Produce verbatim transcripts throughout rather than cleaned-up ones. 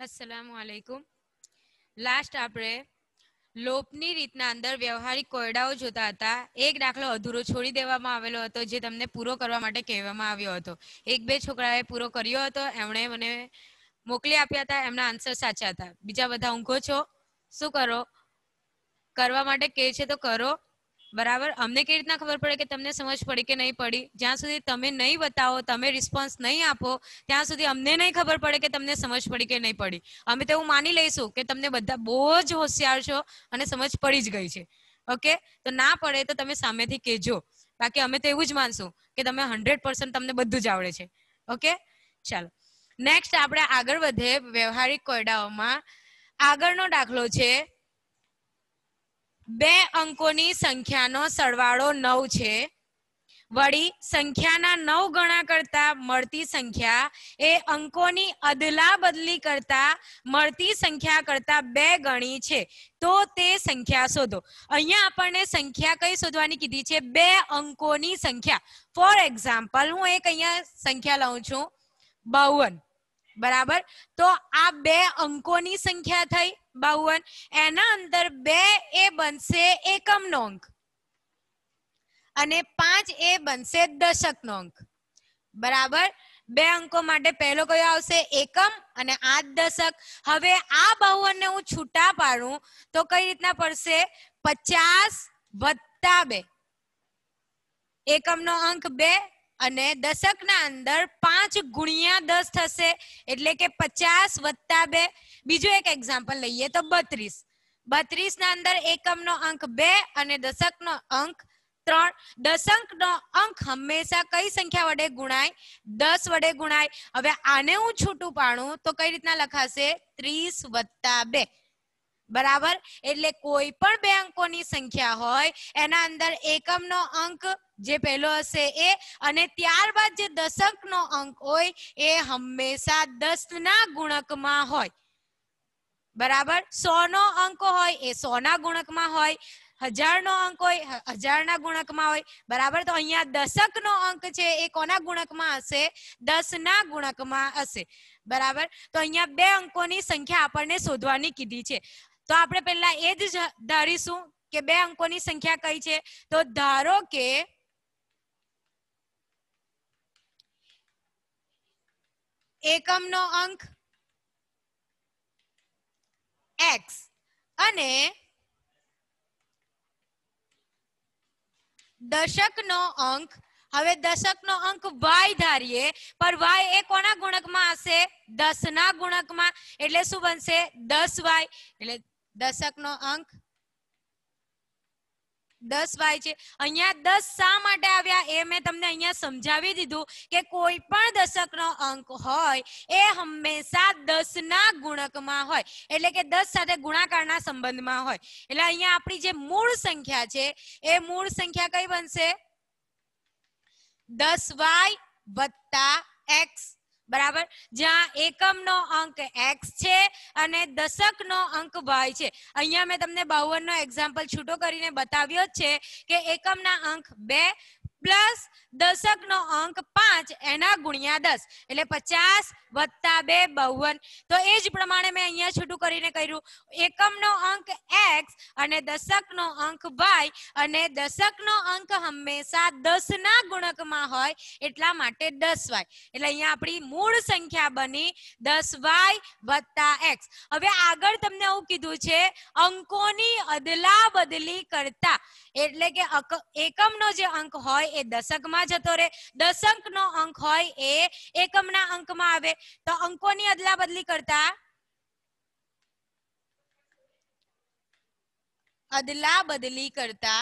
अस्सलामुअलैकुम। लास्ट आपणे लोपनी रीतना अंदर व्यवहारिक कोयडाओ जोता हता। एक दाखलो अधूरो छोड़ी देवामां आवेलो हतो जे तमने पूरो करवा माटे कहेवामां आव्यो हतो। एक बे छोकराए पूरो कर्यो हतो, एमणे मने मोकली आप्या हता, एमना आंसर साचा हता। बीजा बधा ऊंघो छो, शुं करो? करवा माटे कहे छे तो करो, बराबर। अमने केवी रीतना खबर पड़े कि तमने समझ पड़ी कि नहीं पड़ी? ज्यां सुधी तमे नहीं बताओ, तमे रिस्पोन्स नहीं आपो, त्यां सुधी अमने नहीं खबर पड़े कि तमने समझ पड़ी कि नहीं पड़ी। अमे तो एवुं मानी लईशुं कि तमने बधा बहु ज होशियार छो अने समझ पड़ी ज गई छे। ओके, तो ना पड़े तो तमे सामेथी कहेजो। बाकी अमे तो एवुं ज मानशुं कि तमे हंड्रेड पर्सेंट तमने बधुं ज आवडे छे। ओके, चालो नेक्स्ट आपणे आगळ वधीए व्यवहारिक कोयडाओमां। आगळनो दाखलो छे, बे अंकोनी संख्यानो सरवाळो नव छे, वળી संख्याना नव गणा करता मळती संख्या ए अंकोनी अदला बदली करता मळती संख्या करता बे गणी छे, तो ते संख्या शोधो। अहींया आपणने संख्या कई शोधवानी कीधी छे? बे अंकोनी संख्या। फॉर एक्जाम्पल हूँ एक अहींया संख्या लઉં છું बावन, बराबर। तो आ बे अंकोनी संख्या थई बावन, एना अंदर बे ए बनशे एकमनो अंक अने पांच ए बनशे दशकनो अंक, बराबर। बे अंको माटे पहलो कयो आवशे? एकम अने आ दशक। हवे आ बावन ने हूँ छूटा पाडूं तो कई रीतना पड़शे? पचास वत्ता बे। एकमनो अंक बे अने दशकना अंदर पांच गुणिया दस थशे एटले के पचास वत्ता बे। बीजो एक एक्जाम्पल लईए तो बत्रीस। बत्रीस ना अंदर एकमनो अंक बे अने दशकनो अंक त्रण। दशकनो अंक हमेशा कई संख्या वडे गुणाय? दस वडे गुणाय। हवे आने हूँ छूटू पाडूं तो कई रीतना लखाशे? त्रीस वत्ता बे, बराबर। एटले कोई पण बे अंकोनी संख्या होय एना अंदर एकमनो अंक जे पहलो हशे ए अने त्यारबाद जे दशकनो अंक होय ए हमेशा दस ना गुणकमां होय, बराबर। सौ नो अंक होय ए सौ ना गुणकमां होय, हजार नो अंक होय हजार ना गुणकमां होय, बराबर। तो अहींया दशकनो अंक छे ए कोना गुणकमां हशे? दस ना गुणकमां हशे, बराबर। तो अहींया बे अंकोनी संख्या आपणने शोधवानी कीधी छे। तो आपणे पहेला ए ज धारीशुं के बे अंकोनी संख्या कई छे। तो धारो के एकमनो अंक एक्स अने दशकनो अंक, हवे दशकनो अंक वाय धारीए, पर वाय ए कोना गुणकमां हशे? दस ना गुणकमां, एटले शुं बनशे? दस वाय। एटले दशकनो अंक दस वाय छे। अहींया दस शा माटे आव्या ए मैं तमने अहींया समजावी दीधुं के कोई पण दशकनो अंक होय ए हमेशा दस ना गुणकमां होय, एटले के दस साथे गुणाकारना संबंधमां होय। एटले अहींया आपणी जे मूळ संख्या छे ए मूळ संख्या कई बनशे? दस वाय वत्ता एक्स, बराबर। ज्यां एकमनो अंक एक्स छे अने दशकनो अंक वाय छे। अहींया मैं तमने बावन नो एक्जाम्पल छूटो करीने बताव्यो छे के एकमना अंक बे प्लस दशकनो अंक पांच एना गुणिया दस एटले पचास वत्ता बे बावन। तो ए ज प्रमाणे मैं अहींया छूटू करीने कर्युं। एकमनो अंक एक्स अने दशकनो अंक वाय अने दशकनो अंक हमेशा दस ना गुणकमां होय एटला माटे दस वाय। एटले अहींया आपणी मूळ संख्या बनी दस वाय वत्ता एक्स। हवे आगळ तमने आવું કીધું છે અંકોની અદલા બદલી કરતા, એટલે કે એકમનો જે અંક હોય એ દશકમાં જતો રહે, દશકનો અંક હોય એ એકમના અંકમાં આવે। તો અંકોની અદલા બદલી કરતા અદલા બદલી કરતા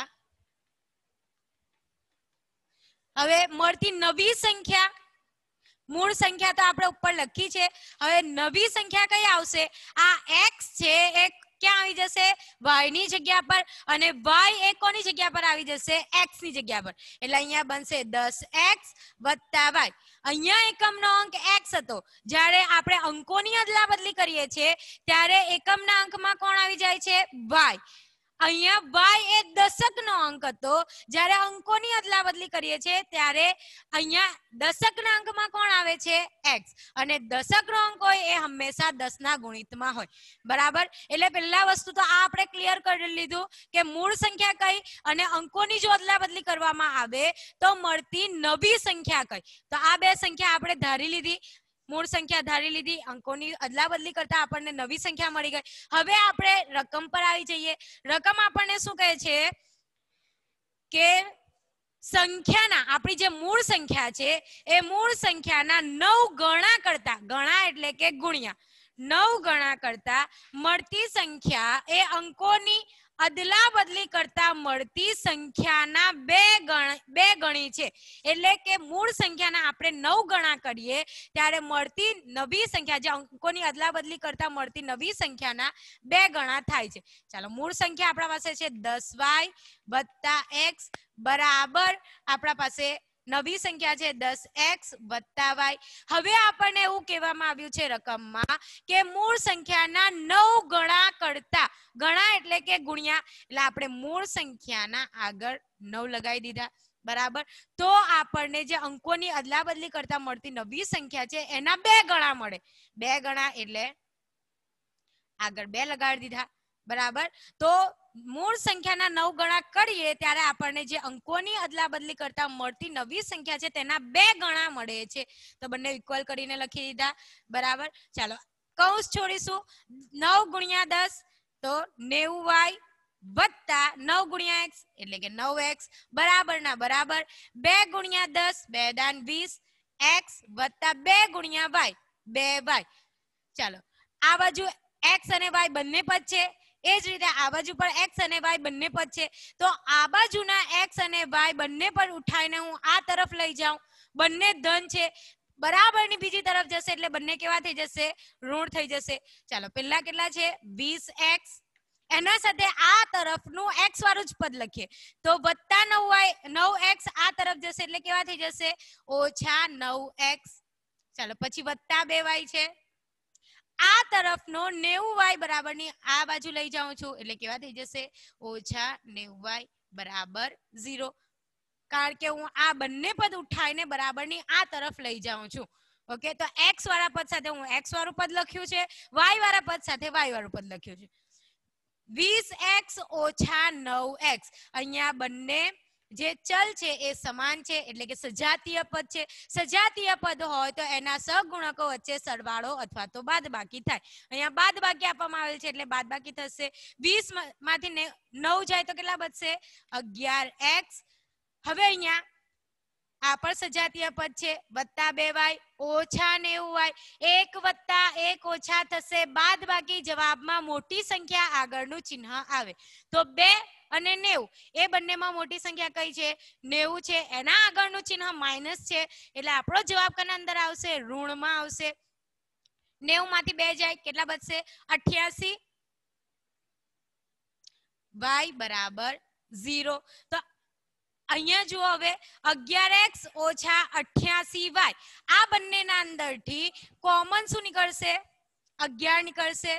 હવે મળતી નવી સંખ્યા, मूळ संख्या तो आपणे उपर लखी छे। हवे नवी संख्या कई आवशे? आ एक्स छे एक क्या आवी जशे? वाय नी जग्या पर, अने वाय ए कोनी जग्या पर आवी जशे? एक्स नी जग्या पर। एटले अहींया बनशे दस एक्स वत्ता वाय। अहींया एकमनो अंक एक्स हतो, ज्यारे आपणे अंकोनी अदला बदली करीए छे त्यारे एकमना अंकमां कोण आवी जाय छे? वाय। અહીંયા y એ દશકનો અંક હતો, જ્યારે અંકોની અદલા બદલી કરીએ છીએ ત્યારે અહીંયા દશકના અંકમાં કોણ આવે છે? x, અને દશકનો અંક હોય એ હંમેશા દસ ના ગુણિતમાં હોય. બરાબર? એટલે પહેલા વસ્તુ તો આ આપણે ક્લિયર કરી લીધું કે મૂળ સંખ્યા કઈ અને અંકોની જો અદલા બદલી કરવામાં આવે તો મળતી નવી સંખ્યા કઈ. તો આ બે સંખ્યા આપણે ધારી લીધી, મૂળ સંખ્યા ધારી લીધી, અંકોની અદલા બદલી કરતા આપણને નવી સંખ્યા મળી ગઈ. હવે આપણે રકમ પર આવી જઈએ. રકમ આપણને શું કહે છે કે સંખ્યાના, આપણી જે મૂળ સંખ્યા છે એ મૂળ સંખ્યાના નવ ગણા કરતા, ગણા એટલે કે ગુણ્યા, નવ ગણા કરતા મળતી સંખ્યા એ અંકોની અદલા બદલી કરતા મળતી સંખ્યાના બે ગણ બે ગણી છે. એટલે કે મૂળ સંખ્યાના આપણે નવ ગણા કરીએ ત્યારે મળતી નવી સંખ્યા, જે અંકોની અદલા બદલી કરતા મળતી નવી સંખ્યાના બે ગણા થાય છે. ચાલો, મૂળ સંખ્યા આપણા પાસે છે દસ વાય વત્તા એક્સ બરાબર આપણા પાસે નવી સંખ્યા છે દસ એક્સ વત્તા વાય. હવે આપણને એવું કહેવામાં આવ્યું છે રકમમાં કે મૂળ સંખ્યાના નવ ગણા કરતા, ગણા એટલે કે ગુણ્યા, એટલે આપણે મૂળ સંખ્યાના આગળ નવ લગાવી દીધા. બરાબર? તો આપણને જે અંકોની અદલા બદલી કરતા મળતી નવી સંખ્યા છે એના બે ગણા મળે. બે ગણા એટલે આગળ બે લગાડી દીધા. બરાબર? તો મૂળ સંખ્યાના નવ ગણા કરીએ ત્યારે આપણને જે અંકોની અદલા બદલી કરતા મળતી નવી સંખ્યા છે તેના બે ગણા મળે છે. તો બંને ઇક્વલ કરીને લખી દીધા. બરાબર? ચાલો, કૌંસ છોડીશું. નવ ગુણ્યા દસ તો નેવું વાય વત્તા નવ ગુણ્યા એક્સ એટલે કે નવ એક્સ બરાબર ના બરાબર બે ગુણ્યા દસ બે દાન વીસ એક્સ વત્તા બે ગુણ્યા વાય બે વાય. ચાલો, આ બાજુ એક્સ અને વાય બંને પદ છે, એ જ રીતે આ બાજુ પર એક્સ અને વાય બંને પદ છે. તો આ બાજુના એક્સ અને વાય બંને પદ ઉઠાઈને હું આ તરફ લઈ જાઉં, બંને ધન છે, બરાબરની બીજી તરફ જશે એટલે બંને કેવા થઈ જશે? ઋણ થઈ જશે. ચાલો, પહેલા કેટલા છે? વીસ એક્સ, એના સાથે આ તરફનું એક્સ વાળું જ પદ લખીએ તો વત્તા નવ વાય નવ એક્સ આ તરફ જશે એટલે કેવા થઈ જશે? ઓછા નવ એક્સ. ચાલો, પછી વત્તા બે વાય છે, આ તરફનો નેવું વાય બરાબરની આ બાજુ લઈ જાઉં છું એટલે કેવા થઈ જશે? ઓછા નેવું વાય બરાબર ઝીરો. કારણ કે હું આ બંને પદ ઉઠાઈને બરાબરની આ તરફ લઈ જાઉં છું. ઓકે, તો એક્સ વાળા પદ સાથે હું એક્સ વાળું પદ લખ્યું છે, વાય વાળા પદ સાથે વાય વાળું પદ લખ્યું છે. વીસ એક્સ ઓછા નવ એક્સ, અહીંયા બંને જે ચલ છે એ સમાન છે એટલે કે સજાતીય પદ છે. સજાતીય પદ હોય તો એના સહગુણકો વચ્ચે સરવાળો અથવા તો બાદબાકી થાય. અહીંયા બાદબાકી આપવામાં આવેલ છે એટલે બાદબાકી થશે. વીસ માંથી નવ જાય તો કેટલા બચશે? અગિયાર એક્સ. હવે અહીંયા આ પણ સજાતીય પદ છે, વત્તા બે વાય ઓછા નેવું વાય, એક વત્તા એક ઓછા થશે બાદબાકી, જવાબમાં મોટી સંખ્યા આગળનું ચિહ્ન આવે તો બે અને નેવું એ બંનેમાં મોટી સંખ્યા કઈ છે? નેવું છે. એના આગળનું ચિહ્ન માઇનસ છે એટલે આપણો જવાબ કના અંદર આવશે? ઋણમાં આવશે. નેવું માંથી બે જાય કેટલા બચશે? અઠ્યાસી વાય બરાબર ઝીરો. તો અહીંયા જુઓ, હવે અગિયાર એક્સ ઓછા અઠ્યાસી વાય, આ બંનેના અંદરથી કોમન શું નીકળશે? અગિયાર નીકળશે.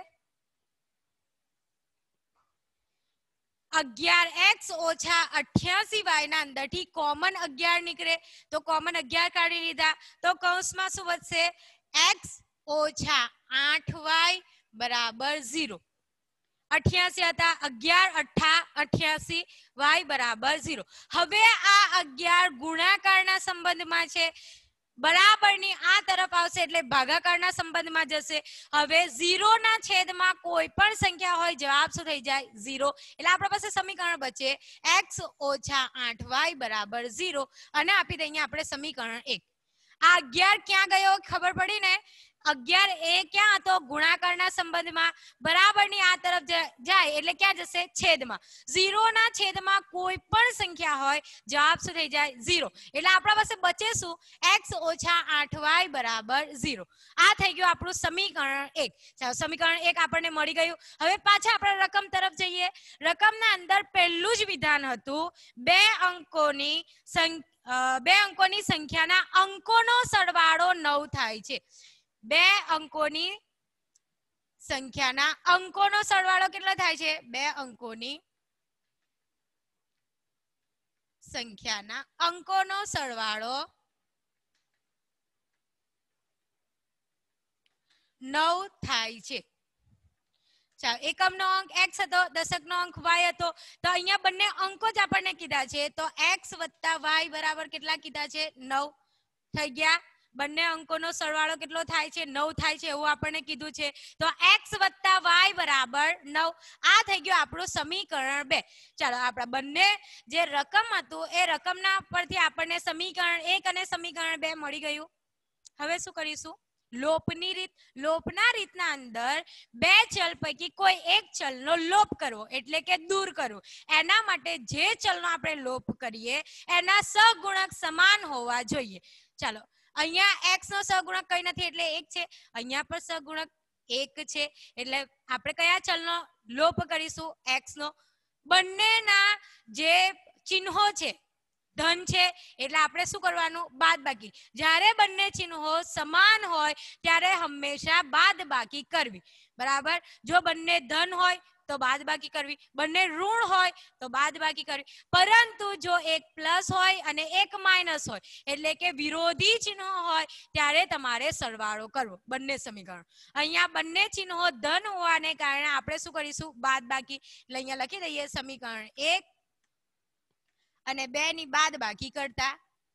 અગિયાર એક્સ ઓછા અઠ્યાસી વાય ના અંદરથી કોમન અગિયાર નીકળે તો કોમન અગિયાર કાઢી લીધા તો કૌંસમાં શું વધશે? એક્સ ઓછા આઠ વાય બરાબર ઝીરો. અઠ્યાસી હતા, અગિયાર અઠ્ઠા અઠ્યાસી વાય બરાબર ઝીરો. હવે આ અગિયાર ગુણાકારના સંબંધમાં છે, બરાબરની આ તરફ આવશે એટલે ભાગાકારના સંબંધમાં જશે. હવે ઝીરો ના છેદમાં કોઈ પણ સંખ્યા હોય જવાબ શું થઈ જાય? ઝીરો. એટલે આપણા પાસે સમીકરણ બચે એક્સ ઓછા આઠ વાય બરાબર ઝીરો અને આપી દઈએ અહીંયા આપણે સમીકરણ એક. આ અગિયાર ક્યાં ગયો ખબર પડી ને? અગિયાર એ ક્યાં હતો? ગુણાકારના સંબંધમાં, બરાબરની આ તરફ જાય એટલે ક્યાં જશે? છેદમાં. ઝીરો ના છેદમાં કોઈ પણ સંખ્યા હોય જવાબ શું થઈ જાય? ઝીરો. એટલે આપણા પાસે બચે શું? એક્સ ઓછા આઠ વાય બરાબર ઝીરો. આ થઈ ગયું આપણું સમીકરણ એક. ચાલો, સમીકરણ એક આપણને મળી ગયું. હવે પાછા આપણે રકમ તરફ જઈએ. રકમના અંદર પહેલું જ વિધાન હતું બે અંકોની સંખ્યા બે અંકોની સંખ્યાના અંકોનો સરવાળો નવ થાય છે. બે અંકોની સંખ્યાના અંકોનો સરવાળો કેટલો થાય છે? બે અંકોની સંખ્યાના અંકોનો સરવાળો નવ થાય છે. ચાલો, એકમનો અંક x હતો, દશકનો અંક y હતો. તો અહીંયા બંને અંકો જ આપણને કીધા છે. તો x વત્તા y બરાબર કેટલા કીધા છે? નવ થઈ ગયા. બંને અંકોનો સરવાળો કેટલો થાય છે? નવ થાય છે એવું આપણને કીધું છે. તો x વત્તા y બરાબર નવ. આ થઈ ગયું આપણું સમીકરણ બે. ચાલો, આપણા બંને જે રકમ હતું એ રકમના પરથી આપણને સમીકરણ એક અને સમીકરણ બે મળી ગયું. હવે શું કરીશું? લોપની રીત. લોપના રીતના અંદર બે ચલ પૈકી કોઈ એક ચલનો લોપ કરવો એટલે કે દૂર કરવો. એના માટે જે ચલનો આપણે લોપ કરીએ એના સહગુણક સમાન હોવા જોઈએ. ચાલો, અહીંયા x નો સહગુણક કઈ નથી એટલે એક છે. અહીંયા પર સહગુણક એક છે એટલે આપણે કયા ચલનો લોપ કરીશું? x નો. બંનેના જે ચિહ્નો છે ધન છે એટલે આપણે શું કરવાનું? બાદબાકી. જ્યારે બંને ચિહ્નો સમાન હોય ત્યારે હંમેશા બાદબાકી કરવી. બરાબર? જો બંને ધન હોય તો બાદબાકી કરવી, બંને ઋણ હોય તો બાદબાકી કરવી. પરંતુ જો એક પ્લસ હોય અને એક માઇનસ હોય એટલે કે વિરોધી ચિહ્નો હોય ત્યારે તમારે સરવાળો કરવો બંને સમીકરણ. અહીંયા બંને ચિહ્નો ધન હોવાને કારણે આપણે શું કરીશું? બાદબાકી. એટલે અહીંયા લખી દઈએ સમીકરણ એક અને બે ની બાદબાકી કરતા.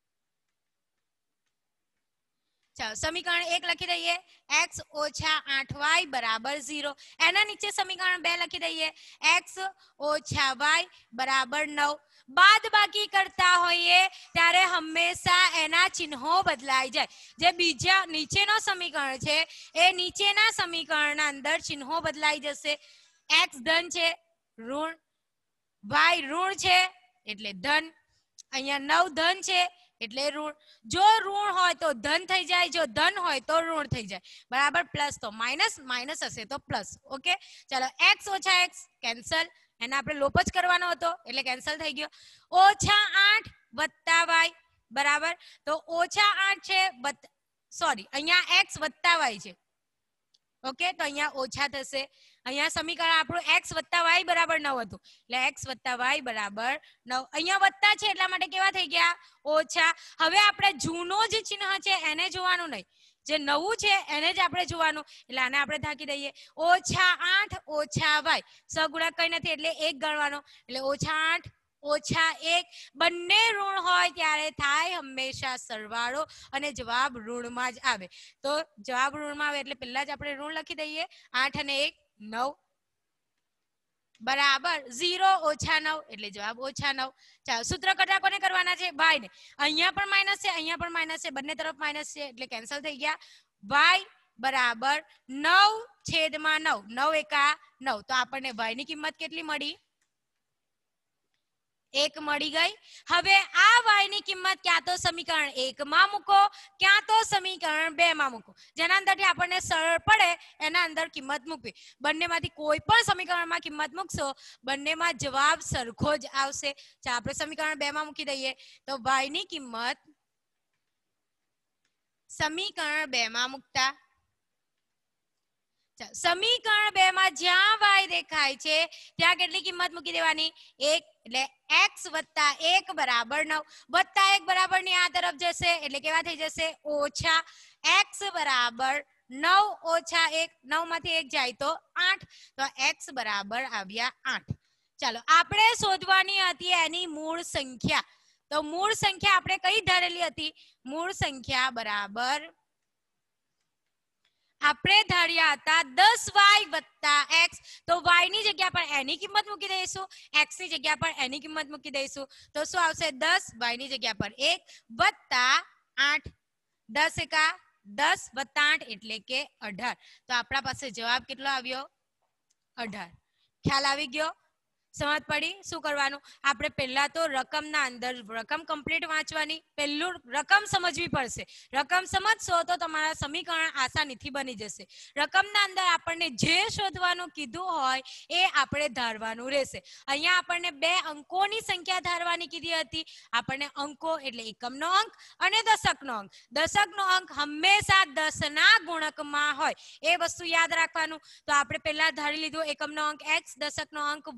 ચાલો, સમીકરણ એક લખી દઈએ x ઓછા આઠ y બરાબર ઝીરો. એના નીચે સમીકરણ બે લખી દઈએ x ઓછા y બરાબર નવ. બાદબાકી કરતા હોઈએ ત્યારે હંમેશા એના ચિહ્નો બદલાઈ જાય. જે બીજા નીચેનો સમીકરણ છે એ નીચેના સમીકરણના અંદર ચિહ્નો બદલાઈ જશે. x ધન છે, ઋણ, y ઋણ છે એટલે ધન, અહીંયા નવ ધન છે એટલે ઋણ. જો ઋણ હોય તો ધન થઈ જાય, જો ધન હોય તો ઋણ થઈ જાય. બરાબર? પ્લસ તો માઇનસ, માઇનસ હશે તો પ્લસ. ઓકે, ચાલો, x ઓછા x કેન્સલ. એને આપણે લોપ જ કરવાનો હતો એટલે કેન્સલ થઈ ગયો. ઓછા આઠ વત્તા y બરાબર. તો ઓછા આઠ છે, સોરી અહીંયા x વત્તા y છે. ઓકે, તો અહીંયા ઓછા થશે. અહીંયા સમીકરણ આપણું x વત્તા y બરાબર નવ હતું એટલે x વત્તા y બરાબર નવ. અહીંયા વત્તા છે એટલા માટે કેવા થઈ ગયા? ઓછા. હવે આપણે જૂનો જે ચિહ્ન છે એને જોવાનું નહીં, જે નવું છે એને જ આપણે જોવાનું. એટલે આને આપણે ધાકી દઈએ ઓછા આઠ ઓછા y. સહગુણક કઈ નથી એટલે એક ગણવાનો. એટલે ઓછા આઠ ઓછા એક. બંને ઋણ હોય ત્યારે થાય હંમેશા સરવાળો અને જવાબ ઋણમાં જ આવે. તો જવાબ ઋણમાં આવે એટલે પહેલા જ આપણે ઋણ લખી દઈએ. આઠ અને એક નવ બરાબર ઝીરો ઓછા નવ એટલે જવાબ ઓછા નવ. ચાલો, સૂત્ર કટા કોને કરવાના છે? y ને. અહીંયા પણ માઇનસ છે, અહીંયા પણ માઇનસ છે, બંને તરફ માઇનસ છે એટલે કેન્સલ થઈ ગયા. y બરાબર નવ છેદમાં નવ. નવ એકા નવ. તો આપણને y ની કિંમત કેટલી મળી? એક મળી ગઈ. હવે આ y ની કિંમત ક્યાં તો સમીકરણ એક માં મૂકો ક્યાં તો સમીકરણ બે માં મૂકો. જેના અંદરથી આપણને સરળ પડે એના અંદર કિંમત મૂકવી. બંનેમાંથી કોઈ પણ સમીકરણમાં કિંમત મૂકશો બંનેમાં જવાબ સરખો જ આવશે. ચાલો, આપણે સમીકરણ બે માં મૂકી દઈએ. તો y ની કિંમત સમીકરણ બે માં મૂકતા સમીકરણ બે માં જ્યાં y દેખાય છે ત્યાં કેટલી કિંમત મૂકી દેવાની? એક. એટલે x વત્તા એક બરાબર નવ. વત્તા એક બરાબર ની આ તરફ જશે એટલે કેવા થઈ જશે? ઓછા. x બરાબર નવ ઓછા એક. નવ માંથી એક જાય તો આઠ. તો x બરાબર આવ્યા આઠ. ચાલો, આપણે શોધવાની હતી એની મૂળ સંખ્યા. તો મૂળ સંખ્યા આપણે કઈ ધારેલી હતી? મૂળ સંખ્યા બરાબર આપણે ધાર્યા હતા દસ વાય વત્તા એક્સ. તો y ની જગ્યા પર એની કિંમત મૂકી દઈશું, x ની જગ્યા પર એની કિંમત મૂકી દઈશું. તો શું આવશે? દસ. y ની જગ્યા પર એક વત્તા આઠ. દસ એકા દસ વત્તા આઠ એટલે કે અઢાર. તો આપણા પાસે જવાબ કેટલો આવ્યો? અઢાર. ખ્યાલ આવી ગયો? સમજ પડી? શું કરવાનું? આપણે પહેલા તો રકમના અંદર રકમ કમ્પ્લીટ વાંચવાની. પહેલું રકમ સમજવી પડશે. રકમ સમજશો તો તમારા સમીકરણ આસાનીથી બની જશે. રકમના અંદર આપણને જે શોધવાનું કીધું હોય એ આપણે ધારવાનું રહેશે. અહીંયા આપણને બે અંકોની સંખ્યા ધારવાની કીધી હતી. આપણને અંકો એટલે એકમનો અંક અને દશકનો અંક. દશકનો અંક હંમેશા દસના ગુણકમાં હોય એ વસ્તુ યાદ રાખવાનું. તો આપણે પહેલા ધારી લીધું એકમનો અંક x, દશકનો અંક y.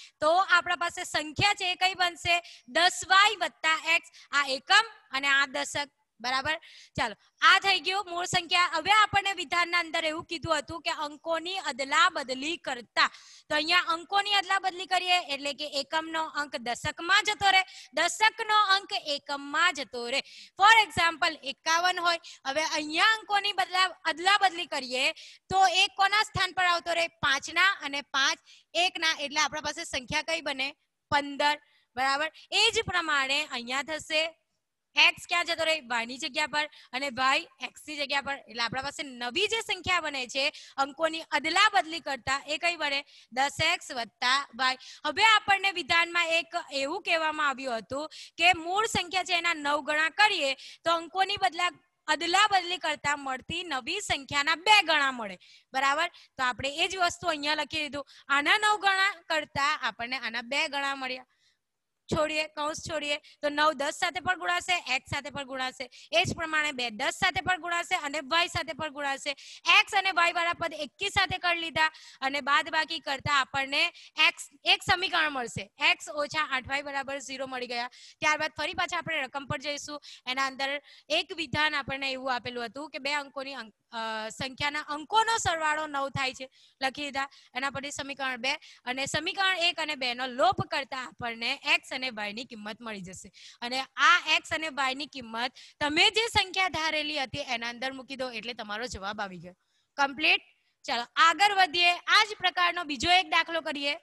તો આપણા પાસે સંખ્યા છે એ કઈ બનશે દસ વાય વત્તા એક્સ. આ એકમ અને આ દશક. બરાબર. ચાલો આ થઈ ગયું મૂળ સંખ્યા. હવે આપણને વિધાનના અંદર એવું કીધું હતું કે અંકોની અદલા બદલી કરતા. તો અહીંયા અંકોની અદલા બદલી કરીએ એટલે કે એકમનો અંક દશકમાં જતો રહે, દશકનો અંક એકમમાં જતો રહે. ફોર એક્ઝામ્પલ એકાવન હોય, હવે અહીંયા અંકોની બદલા અદલા બદલી કરીએ તો એક કોના સ્થાન પર આવતો રહે પાંચના અને પાંચ એકના, એટલે આપણા પાસે સંખ્યા કઈ બને પંદર. બરાબર. એ જ પ્રમાણે અહીંયા થશે x ક્યાં જતો રહે y ની જગ્યા પર અને y x ની જગ્યા પર, એટલે આપણા પાસે નવી જે સંખ્યા બને છે અંકોની અદલા બદલી કરતા એ કઈ બને દસ એક્સ વત્તા y. હવે આપણને વિધાનમાં એક એવું કહેવામાં આવ્યું હતું કે મૂળ સંખ્યા છે એના નવ ગણા કરીએ તો અંકોની બદલા અદલા બદલી કરતા મળતી નવી સંખ્યાના બે ગણા મળે. બરાબર. તો આપણે એ જ વસ્તુ અહીંયા લખી દીધું. આના નવ ગણા કરતા આપણને આના બે ગણા મળ્યા. છોડીએ કૌંસ છોડીએ તો નવ દસ સાથે પણ ગુણાશે, x સાથે પણ ગુણાશે. એ જ પ્રમાણે બે દસ સાથે પણ ગુણાશે અને y સાથે પણ ગુણાશે. x અને y વાળા પદ એકી સાથે કરી લીધા અને બાદ બાકી કરતા આપણને x એક સમીકરણ મળશે. x ઓછા આઠ વાય બરાબર ઝીરો મળી ગયા. ત્યારબાદ ફરી પાછા આપણે રકમ પર જઈશું. એના અંદર એક વિધાન આપણને એવું આપેલું હતું કે બે અંકોની સંખ્યાના અંકોનો સરવાળો નવ થાય છે. લખી દીધા. એના પછી સમીકરણ બે અને સમીકરણ એક અને બે નો લોપ કરતા આપણને x અને y ની કિંમત મળી જશે. અને આ x અને y ની કિંમત તમે જે સંખ્યા ધારેલી હતી એના અંદર મૂકી દો એટલે તમારો જવાબ આવી ગયો. કમ્પ્લીટ. ચાલો આગળ વધીએ. આ જ પ્રકારનો બીજો એક દાખલો કરીએ.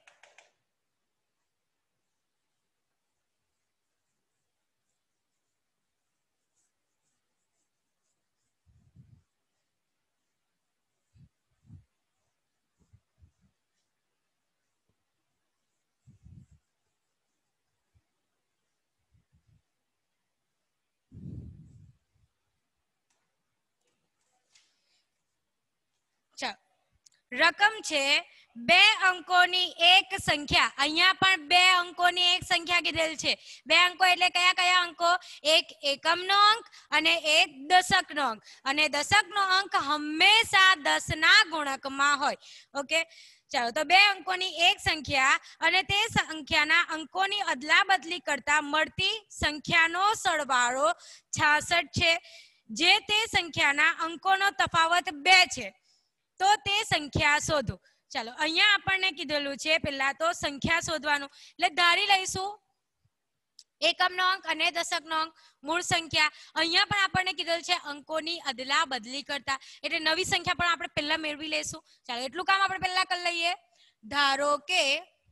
રકમ છે બે અંકોની એક સંખ્યા. અહીંયા પણ બે અંકોની એક સંખ્યા કીધેલ છે. બે અંકો એટલે કયા કયા અંકો? એક એકમનો અંક અને એક દશકનો અંક. અને દશકનો અંક હંમેશા દસ ના ગુણકમાં હોય. ઓકે. ચાલો તો બે અંકોની એક સંખ્યા અને તે સંખ્યાના અંકોની અદલા બદલી કરતા મળતી સંખ્યાનો સરવાળો છાસઠ છે. જે તે સંખ્યાના અંકોનો તફાવત બે છે તો તે સંખ્યા શોધો. ચાલો અહીંયા આપણને કીધેલું છે પહેલા તો સંખ્યા શોધવાનું, એટલે ધારી લઈશું એકમનો અંક અને દશકનો અંક મૂળ સંખ્યા. અહીંયા પણ આપણને કીધેલું છે અંકોની અદલા બદલી કરતા, એટલે નવી સંખ્યા પણ આપણે પહેલા મેળવી લઈશું. ચાલો એટલું કામ આપણે પહેલા કરી લઈએ. ધારો કે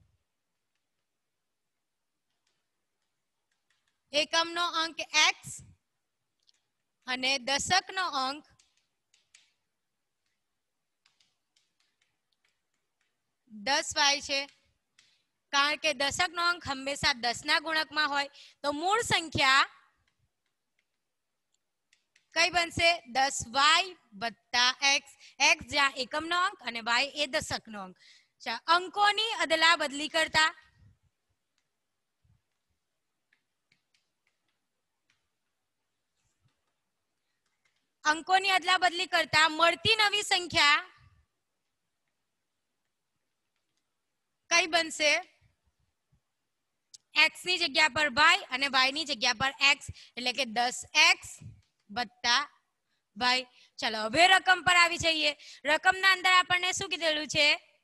એકમનો અંક x અને દશકનો અંક દસ વાય છે. કારણ કે દશકનો અંક હંમેશા દસ ના ગુણકમાં હોય તો મૂળ સંખ્યા કઈ બનશે દસ વાય વત્તા એક્સ. એક્સ જ્યાં એકમનો અંક અને વાય એ દશકનો અંક. અંકોની અદલા બદલી કરતા અંકોની અદલા બદલી કરતા મળતી નવી સંખ્યા કઈ બનશે x ની જગ્યા પર y અને y ની જગ્યા પર x, એટલે કે દસ એક્સ વત્તા y. ચાલો હવે રકમ પર આવી જઈએ. રકમના અંદર આપણને શું કીધેલું છે?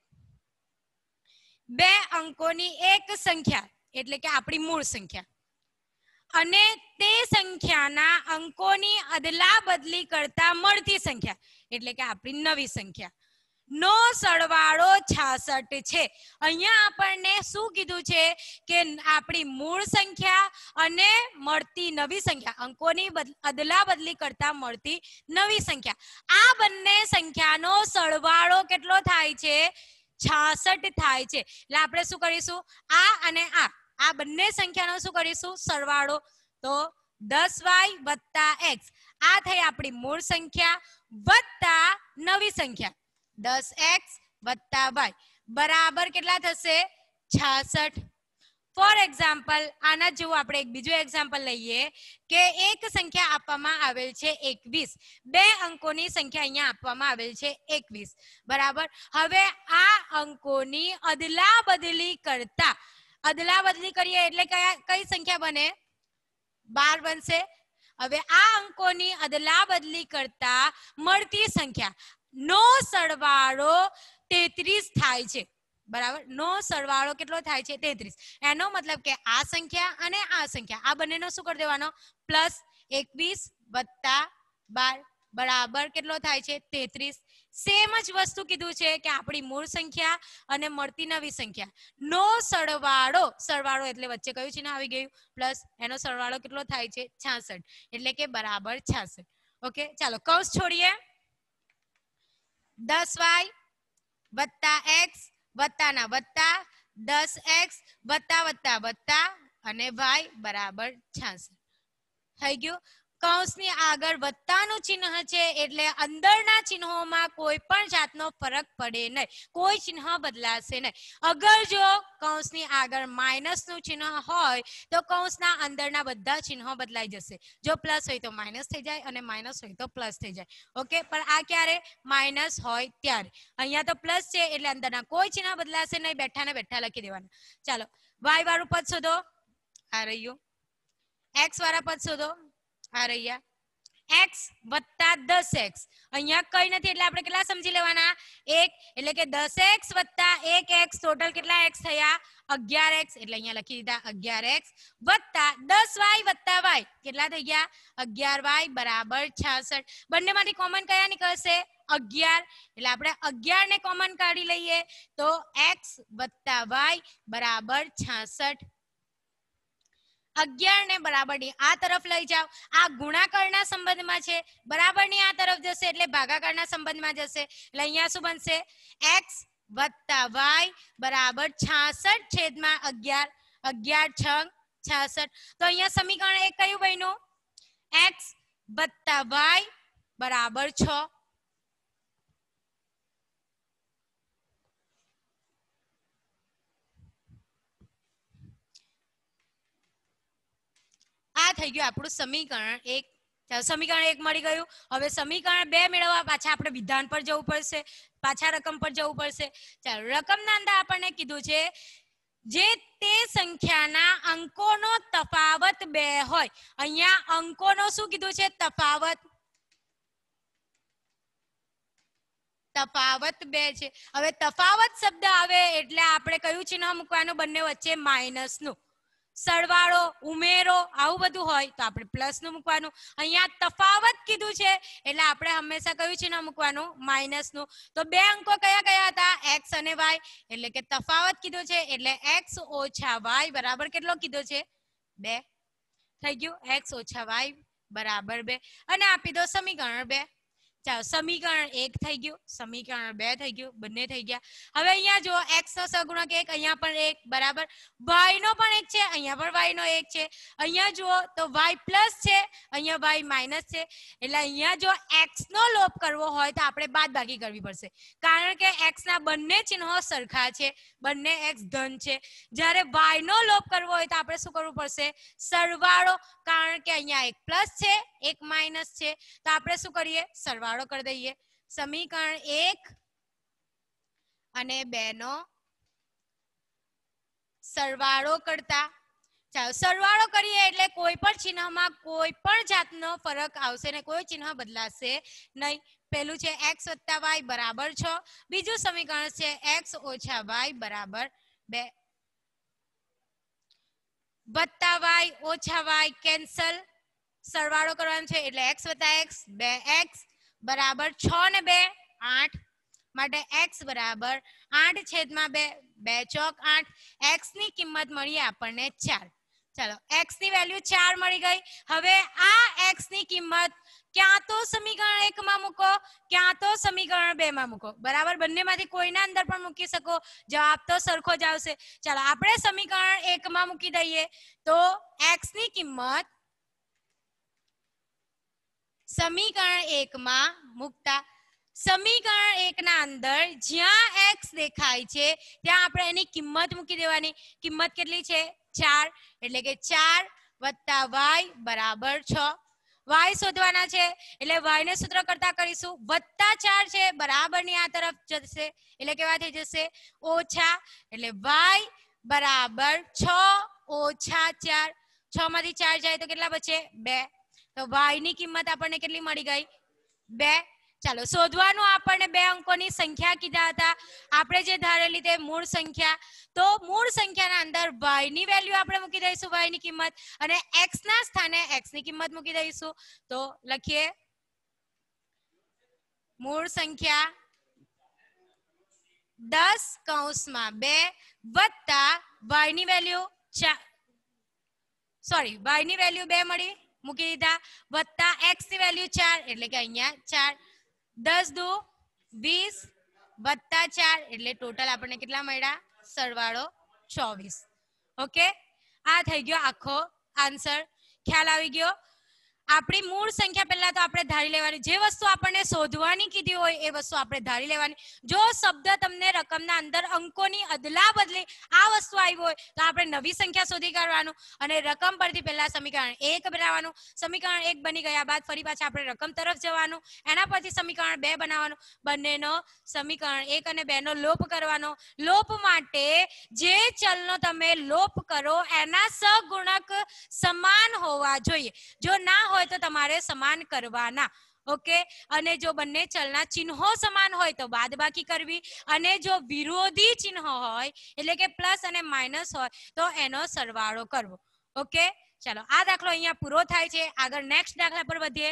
બે અંકોની એક સંખ્યા એટલે કે આપણી મૂળ સંખ્યા અને તે સંખ્યાના અંકોની અદલા બદલી કરતા મળતી સંખ્યા એટલે કે આપણી નવી સંખ્યા નો સરવાળો છાસઠ છે. અહીંયા આપણને શું કીધું છે કે આપણી મૂળ સંખ્યા અને મળતી નવી સંખ્યા અંકોની અદલા બદલી કરતા મળતી નવી સંખ્યા આ બંને સંખ્યાનો સરવાળો કેટલો થાય છે? છાસઠ થાય છે. એટલે આપણે શું કરીશું આ અને આ આ બંને સંખ્યાનો શું કરીશું સરવાળો. તો દસ વાય વત્તા એક્સ આ થઈ આપણી મૂળ સંખ્યા વત્તા નવી સંખ્યા દસ એક્સ વત્તા વાય બરાબર કેટલા થશે? છાસઠ. ફોર એક્ઝામ્પલ આના જેવું આપણે એક બીજું એક્ઝામ્પલ લઈએ કે એક સંખ્યા આપવામાં આવેલ છે એકવીસ. બે અંકોની સંખ્યા અહીંયા આપવામાં આવેલ છે એકવીસ. બરાબર. હવે આ અંકોની અદલા બદલી કરતા, અદલા બદલી કરીએ એટલે કયા કઈ સંખ્યા બને? બાર બનશે. હવે આ અંકોની અદલા બદલી કરતા મળતી સંખ્યા નો સરવાળો તેત્રીસ થાય છે. બરાબર, નો સરવાળો કેટલો થાય છે? તેત્રીસ. એનો મતલબ કે આ સંખ્યા અને આ સંખ્યા આ બંનેનો શું કરી દેવાનો? પ્લસ એકવીસ વત્તા બાર બરાબર કેટલો થાય છે? તેત્રીસ. સેમ જ વસ્તુ કીધું છે કે આપણી મૂળ સંખ્યા અને મળતી નવી સંખ્યા નો સરવાળો, સરવાળો એટલે વચ્ચે કયું ચિહ્ન આવી ગયું? પ્લસ. એનો સરવાળો કેટલો થાય છે? છાસઠ. એટલે કે બરાબર છાસઠ. ઓકે, ચાલો કૌંસ છોડીએ. દસ વાય વત્તા એક્સ વત્તાના વત્તા દસ એક્સ વત્તા વત્તા વત્તા અને વાય બરાબર છાસઠ થઈ ગયું. કૌંસની આગળ વત્તાનું ચિહ્ન છે એટલે અંદરના ચિહ્નોમાં કોઈ પણ જાતનો ફરક પડે નહીં, કોઈ ચિહ્ન બદલાશે નહીં. અગર જો કૌંસની આગળ માઇનસનું ચિહ્ન હોય તો કૌંસના અંદરના બધા ચિહ્નો બદલાઈ જશે. જો પ્લસ હોય તો માઇનસ થઈ જાય અને માઇનસ હોય તો પ્લસ થઈ જાય. ઓકે, પણ આ ક્યારે? માઇનસ હોય ત્યારે. અહીંયા તો પ્લસ છે એટલે અંદરના કોઈ ચિહ્ન બદલાશે નહીં, બેઠા ને બેઠા લખી દેવાના. ચાલો વાય વાળું પદ શોધો. આ રહ્યું. એક્સ વાળા પદ શોધો. આ રહ્યા. એક્સ વત્તા દસ એક્સ અહીંયા કઈ નથી એટલે આપણે કેટલા સમજી લેવાના? એક. એટલે કે દસ એક્સ વત્તા એક એક્સ ટોટલ કેટલા એક્સ થયા? અગિયાર એક્સ. એટલે અહીંયા લખી દીધા અગિયાર એક્સ વત્તા દસ વાય વત્તા વાય કેટલા થઈ ગયા? અગિયાર વાય બરાબર છાસઠ. બંનેમાંથી કોમન કયા નીકળશે? અગિયાર. એટલે આપણે અગિયાર ને કોમન કાઢી લઈએ તો એક્સ વત્તા વાય બરાબર છાસઠ. અગિયાર ને બરાબર ની આ તરફ લઈ જાઓ. આ ગુણાકારના સંબંધમાં છે, બરાબર ની આ તરફ જશે એટલે ભાગાકારના સંબંધમાં જશે. એટલે અહીંયા શું બનશે? એક્સ વત્તા વાય બરાબર છાસઠ છેદમાં અગિયાર. અગિયાર છંગ છાસઠ. તો અહીંયા સમીકરણ એક કયું બન્યું? એક્સ વત્તા વાય બરાબર છ. આ થઈ ગયું આપણું સમીકરણ એક. સમીકરણ એક મળી ગયું. હવે સમીકરણ બે મેળવવા પાછા આપણે વિધાન પર જવું પડશે, પાછા રકમ પર જવું પડશે. ચાલો રકમના અંદર આપણને કીધું છે જે તે સંખ્યાના અંકોનો તફાવત બે હોય. અહીંયા અંકોનો શું કીધું છે? તફાવત. તફાવત બે છે. હવે તફાવત શબ્દ આવે એટલે આપણે કયું ચિહ્ન મૂકવાનું? બંને વચ્ચે માઇનસ નું. સરવાળો ઉમેરો આવું બધું હોય તો આપણે પ્લસ નું મૂકવાનું. અહીંયા તફાવત કીધું છે એટલે આપણે હંમેશા કયું ચિહ્ન મૂકવાનું? માઇનસ નું. તો બે અંકો કયા કયા હતા? એક્સ અને વાય. એટલે કે તફાવત કીધું છે એટલે એક્સ ઓછા વાય બરાબર કેટલો કીધો છે? બે. થઈ ગયું. એક્સ ઓછા વાય બરાબર બે અને આપી દો સમીકરણ બે. ચાલો સમીકરણ એક થઈ ગયું, સમીકરણ બે થઈ ગયું, બંને થઈ ગયા. હવે અહીંયા જો x નો સહગુણક એક, અહીંયા પણ એક બરાબર. y નો પણ એક છે, અહીંયા પણ y નો એક છે. અહીંયા જુઓ તો y પ્લસ છે, અહીંયા y માઇનસ છે. એટલે અહીંયા જો x નો લોપ કરવો હોય તો આપણે બાદબાકી કરવી પડશે, કારણ કે x ના બંને ચિહ્નો સરખા છે, બંને x ધન છે. જ્યારે y નો લોપ કરવો હોય તો આપણે શું કરવું પડશે? સરવાળો, કારણ કે અહીંયા એક પ્લસ છે એક માઇનસ છે તો આપણે શું કરીએ? સરવાળો કરી દઈએ. સમીકરણ એક અને બે નો સરવાળો કરતા, ચાલો સરવાળો કરીએ એટલે કોઈ પણ ચિહ્નમાં કોઈ પણ જાતનો ફરક આવશે ને કોઈ ચિહ્ન બદલાશે નહીં. પહેલું છે x વત્તા વાય બરાબર છ, બીજું સમીકરણ છે x ઓછા વાય બરાબર બે. વત્તા વાય ઓછા વાય કેન્સલ, સરવાળો કરવાનો છે એટલે x વત્તા x બે એક્સ બરાબર છ ને બે આઠ, માટે x બરાબર આઠ છેદમાં બે, બે ચોક આઠ. x ની કિંમત મળી આપણને ચાર. ચાલો x ની વેલ્યુ ચાર મળી ગઈ. હવે આ x ની કિંમત ક્યાં તો સમીકરણ એક માં મૂકો, ક્યાં તો સમીકરણ બે માં મૂકો. બરાબર, બંનેમાંથી કોઈના અંદર પણ મૂકી શકો, જવાબ તો સરખો જ આવશે. ચાલો આપણે સમીકરણ એક માં મૂકી દઈએ તો x ની કિંમત સમીકરણ એક માં મૂકતા સમીકરણ એક ના અંદર જ્યાં x દેખાય છે ત્યાં આપણે એની કિંમત મૂકી દેવાની. કિંમત કેટલી છે? ચાર. એટલે કે ચાર વત્તા વાય બરાબર છ. વાય શોધવાના છે એટલે વાય ને સૂત્ર કરતા કરીશું વત્તા ચાર છે બરાબર ની આ તરફ જશે એટલે કેવા થઈ જશે ઓછા એટલે વાય બરાબર છ ઓછા ચાર છ માંથી ચાર જાય તો કેટલા બચે બે તો વાય ની કિંમત આપણને કેટલી મળી ગઈ બે ચાલો શોધવાનું આપણને બે અંકોની સંખ્યા કીધા હતા આપણે જે ધારેલી તે મૂળ સંખ્યા તો મૂળ સંખ્યાના અંદર y ની વેલ્યુ આપણે મૂકી દઈશું y ની કિંમત અને x ના સ્થાને x ની કિંમત મૂકી દઈશું તો લખીએ મૂળ સંખ્યા દસ કૌંસમાં બે વત્તા y ની વેલ્યુ સોરી y ની વેલ્યુ બે મળી મૂકી દીધા વત્તા x ની વેલ્યુ ચાર એટલે કે અહીંયા ચાર દસ દુ વીસ વત્તા ચાર એટલે ટોટલ આપણને કેટલા મળ્યા સરવાળો ચોવીસ ઓકે આ થઈ ગયો આખો આન્સર ખ્યાલ આવી ગયો આપણી મૂળ સંખ્યા પહેલા તો આપણે ધારી લેવાની જે વસ્તુ આપણને શોધવાની કીધી હોય એ વસ્તુ આપણે ધારી લેવાની જો શબ્દ તમને રકમના અંદર અંકોની અદલા બદલી આ વસ્તુ આવી હોય તો આપણે નવી સંખ્યા શોધી કાઢવાનું અને રકમ પરથી પહેલા સમીકરણ એક બનાવવાનું સમીકરણ એક બની ગયા બાદ ફરી પાછા આપણે રકમ તરફ જવાનું એના પરથી સમીકરણ બે બનાવવાનું બંનેનો સમીકરણ એક અને બે નો લોપ કરવાનો લોપ માટે જે ચલનો તમે લોપ કરો એના સહગુણક સમાન હોવા જોઈએ જો ના હોય તો તમારે સમાન કરવાના ઓકે અને જો બંને ચલના ચિહ્નો સમાન હોય તો બાદબાકી કરવી અને જો વિરોધી ચિહ્ન હોય એટલે કે પ્લસ અને માઇનસ હોય તો એનો સરવાળો કરવો ઓકે ચાલો આ દાખલો અહીંયા પૂરો થાય છે આગળ નેક્સ્ટ દાખલા પર વધીએ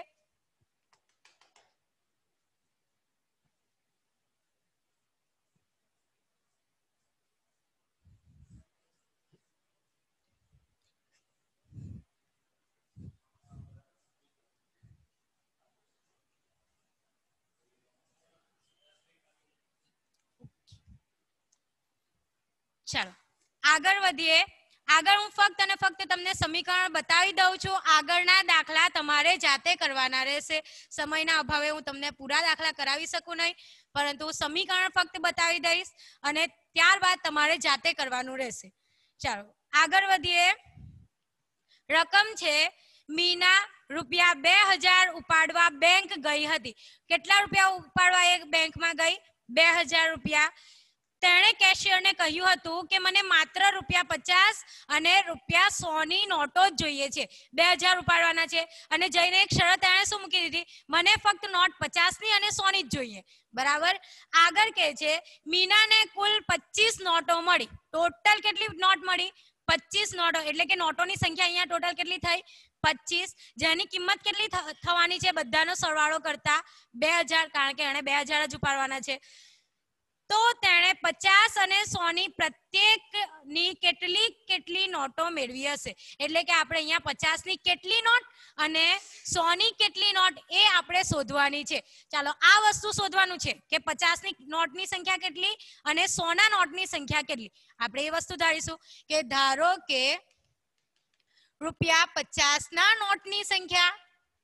ચાલો આગળ વધીએ આગળ હું ફક્ત અને ફક્ત તમને સમીકરણ બતાવી દઉં છું આગળના દાખલા તમારે જાતે કરવાના રહેશે સમયના અભાવે હું તમને પૂરા દાખલા કરાવી શકું નહીં પરંતુ સમીકરણ ફક્ત બતાવી દઈશ અને ત્યારબાદ તમારે જાતે કરવાનું રહેશે ચાલો આગળ વધીએ રકમ છે મીના રૂપિયા બે હજાર ઉપાડવા બેંક ગઈ હતી કેટલા રૂપિયા ઉપાડવા એક બેંકમાં ગઈ બે હજાર રૂપિયા તેણે કેશિયરને કહ્યું હતું કે મને માત્ર રૂપિયા પચાસ અને રૂપિયા સો ની નોટો જ જોઈએ છે બે હજાર ઉપાડવાના છે અને જઈને એક શરત તેણે શું મૂકી દીધી મને ફક્ત નોટ પચાસ ની અને સો ની જ જોઈએ બરાબર આગળ કે છે મીનાને કુલ પચીસ નોટો મળી ટોટલ કેટલી નોટ મળી પચીસ નોટો એટલે કે નોટોની સંખ્યા અહીંયા ટોટલ કેટલી થઈ પચીસ જેની કિંમત કેટલી થવાની છે બધાનો સરવાળો કરતા બે હજાર કારણ કે એને બે હજાર જ ઉપાડવાના છે તો તેણે પચાસ અને સો ની પ્રત્યેક ની કેટલી કેટલી નોટો મેળવી હશે એટલે કે આપણે અહીંયા પચાસ ની કેટલી નોટ અને સો ની કેટલી નોટ એ આપણે શોધવાની છે ચાલો આ વસ્તુ શોધવાનું છે કે પચાસ ની નોટની સંખ્યા કેટલી અને સો ના નોટની સંખ્યા કેટલી આપણે એ વસ્તુ ધારીશું કે ધારો કે રૂપિયા પચાસ ના નોટની સંખ્યા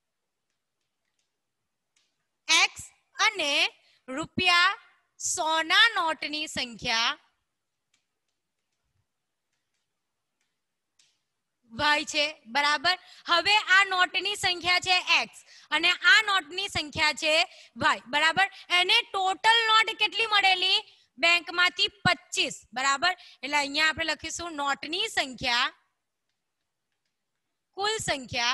એક્સ અને રૂપિયા સો ના નોટની સંખ્યા વાય છે બરાબર હવે આ નોટની સંખ્યા છે એક્સ અને આ નોટની સંખ્યા છે વાય બરાબર એને ટોટલ નોટ કેટલી મળેલી બેંકમાંથી પચીસ બરાબર એટલે અહીંયા આપણે લખીશું નોટની સંખ્યા કુલ સંખ્યા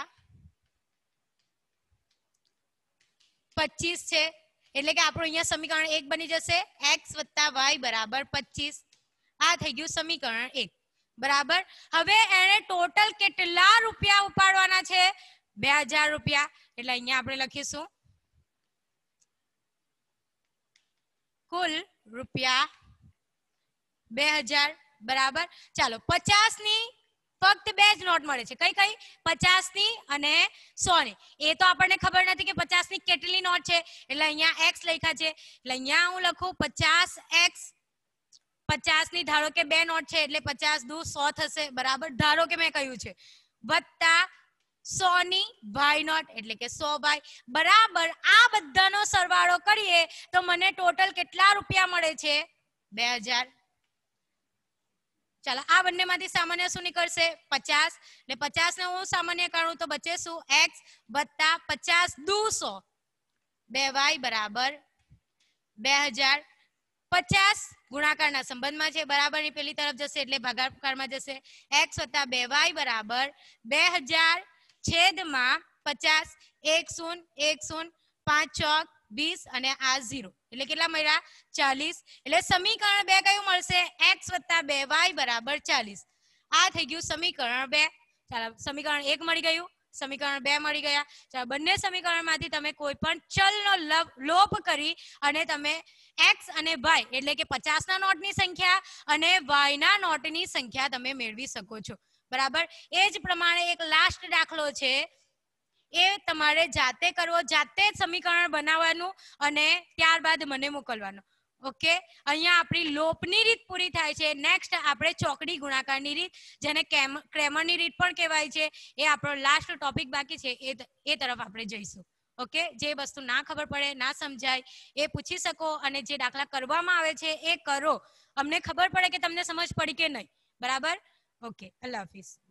પચીસ છે એટલે કે આપણું અહીંયા સમીકરણ એક બની જશે x વત્તા વાય બરાબર પચીસ આ થઈ ગયું સમીકરણ એક બરાબર હવે એને ટોટલ કેટલા રૂપિયા ઉપાડવાના છે બે હજાર રૂપિયા એટલે અહીંયા આપણે લખીશું કુલ રૂપિયા બે હજાર બરાબર ચાલો પચાસ ની ફક્ત બે જ નોટ મળે છે કઈ કઈ પચાસ ની અને સો ની એ તો આપણને ખબર નથી કે પચાસ ની કેટલી નોટ છે એટલે અહીંયા x લખ્યા છે એટલે અહીંયા હું લખું પચાસ એક્સ પચાસ ની ધારો કે બે નોટ છે એટલે પચાસ દુ સો થશે બરાબર ધારો કે મેં કહ્યું છે વત્તા સો ની વાય નોટ એટલે કે સો વાય બરાબર આ બધાનો સરવાળો કરીએ તો મને ટોટલ કેટલા રૂપિયા મળે છે બે હજાર ચાલો આ બંનેમાંથી સામાન્ય શું નીકળશે? પચાસ. એટલે પચાસ ને હું સામાન્ય કાઢું તો બચે શું? એક્સ વત્તા પચાસ દુ સો, બે વાય બરાબર બે હજાર. પચાસ ગુણાકારના સંબંધમાં છે, બરાબરની પેલી તરફ જશે એટલે ભાગાકારમાં જશે. એક્સ વત્તા બે વાય બરાબર બે હજાર છેદમાં પચાસ. એક શૂન્ય એક શૂન્ય પાંચ ચોક વીસ અને આ ઝીરો એટલે કેટલા મળ્યા? ચાલીસ. એટલે સમીકરણ બે કયું મળશે? એક્સ વત્તા બે વાય બરાબર ચાલીસ. આ થઈ ગયું સમીકરણ બે. ચાલો સમીકરણ એક મળી ગયું, સમીકરણ બે મળી ગયા. ચાલો બંને સમીકરણમાંથી તમે કોઈ પણ ચલનો લોપ કરી અને તમે એક્સ અને વાય એટલે કે પચાસ ના નોટની સંખ્યા અને વાય ના નોટની સંખ્યા તમે મેળવી શકો છો. બરાબર. એ જ પ્રમાણે એક લાસ્ટ દાખલો છે, એ તમારે જાતે કરવો, જાતે જ સમીકરણ બનાવવાનું અને ત્યારબાદ મને મોકલવાનું. ઓકે, અહીંયા આપણી લોપની રીત પૂરી થાય છે. નેક્સ્ટ આપણે ચોકડી ગુણાકારની રીત, જેને ક્રેમરની રીત પણ કહેવાય છે, એ આપણો લાસ્ટ ટોપિક બાકી છે, એ એ તરફ આપણે જઈશું. ઓકે, જે વસ્તુ ના ખબર પડે, ના સમજાય એ પૂછી શકો અને જે દાખલા કરવામાં આવે છે એ કરો. અમને ખબર પડે કે તમને સમજ પડી કે નહીં. બરાબર. ઓકે, અલ્લાહ હાફિઝ.